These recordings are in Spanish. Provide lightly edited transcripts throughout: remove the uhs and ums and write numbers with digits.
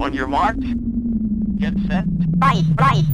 On your mark, get set. Right, right.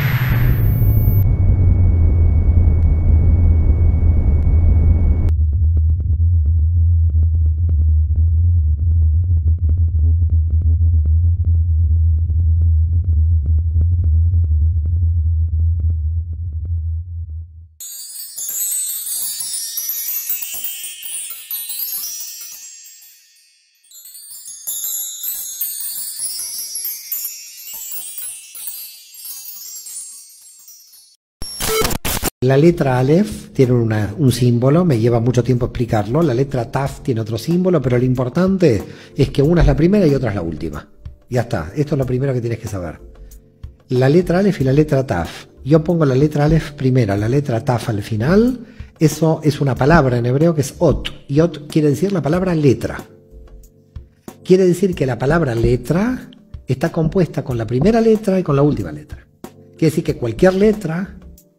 La letra Aleph tiene un símbolo, me lleva mucho tiempo explicarlo. La letra Taf tiene otro símbolo, pero lo importante es que una es la primera y otra es la última. Ya está, esto es lo primero que tienes que saber. La letra Aleph y la letra Taf. Yo pongo la letra Aleph primera, la letra Taf al final. Eso es una palabra en hebreo que es Ot. Y Ot quiere decir la palabra letra. Quiere decir que la palabra letra está compuesta con la primera letra y con la última letra. Quiere decir que cualquier letra,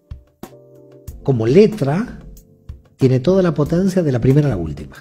como letra, tiene toda la potencia de la primera a la última.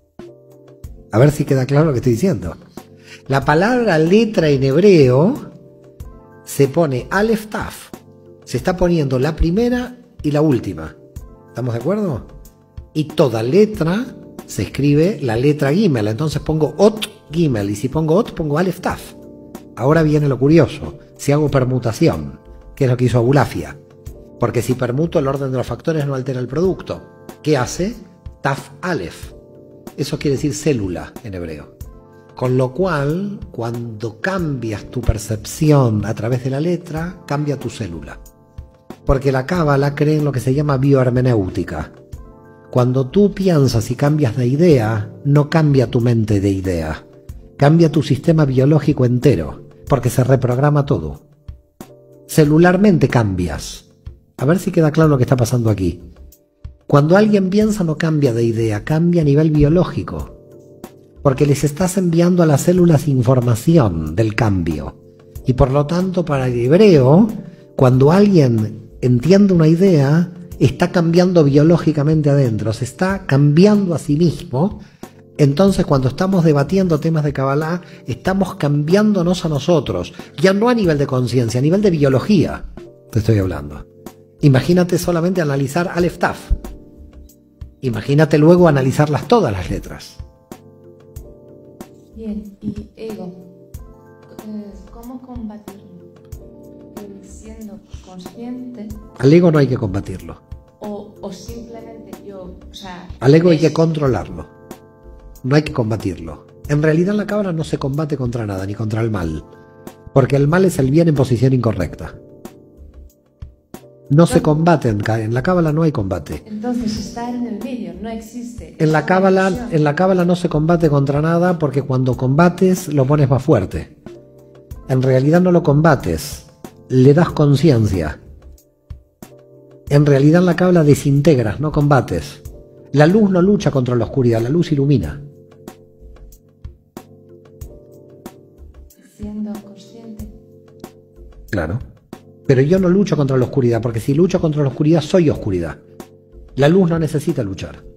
A ver si queda claro lo que estoy diciendo. La palabra letra en hebreo se pone Aleph Taf. Se está poniendo la primera y la última. ¿Estamos de acuerdo? Y toda letra se escribe la letra Gimel. Entonces pongo Ot Gimel. Y si pongo Ot, pongo Aleph Taf. Ahora viene lo curioso. Si hago permutación, que es lo que hizo Abulafia. Porque si permuto, el orden de los factores no altera el producto. ¿Qué hace? Taf Aleph. Eso quiere decir célula en hebreo. Con lo cual, cuando cambias tu percepción a través de la letra, cambia tu célula. Porque la Cábala cree en lo que se llama biohermenéutica. Cuando tú piensas y cambias de idea, no cambia tu mente de idea. Cambia tu sistema biológico entero, porque se reprograma todo. Celularmente cambias. A ver si queda claro lo que está pasando aquí. Cuando alguien piensa no cambia de idea, cambia a nivel biológico. Porque les estás enviando a las células información del cambio. Y por lo tanto, para el hebreo, cuando alguien entiende una idea, está cambiando biológicamente adentro, se está cambiando a sí mismo. Entonces, cuando estamos debatiendo temas de Kabbalah, estamos cambiándonos a nosotros. Ya no a nivel de conciencia, a nivel de biología, te estoy hablando. Imagínate solamente analizar Aleph Taf. Imagínate luego analizarlas todas las letras. Bien, y ego, ¿cómo combatirlo? Siendo consciente. Al ego no hay que combatirlo. O simplemente yo, o sea... Al ego hay que controlarlo. No hay que combatirlo. En realidad en la Cábala no se combate contra nada, ni contra el mal. Porque el mal es el bien en posición incorrecta. No se combate en la Cábala, no hay combate. Entonces estar en el medio no existe. En la Cábala no se combate contra nada porque cuando combates lo pones más fuerte. En realidad no lo combates, le das conciencia. En realidad en la Cábala desintegras, no combates. La luz no lucha contra la oscuridad, la luz ilumina. Siendo consciente. Claro. Pero yo no lucho contra la oscuridad, porque si lucho contra la oscuridad, soy oscuridad. La luz no necesita luchar.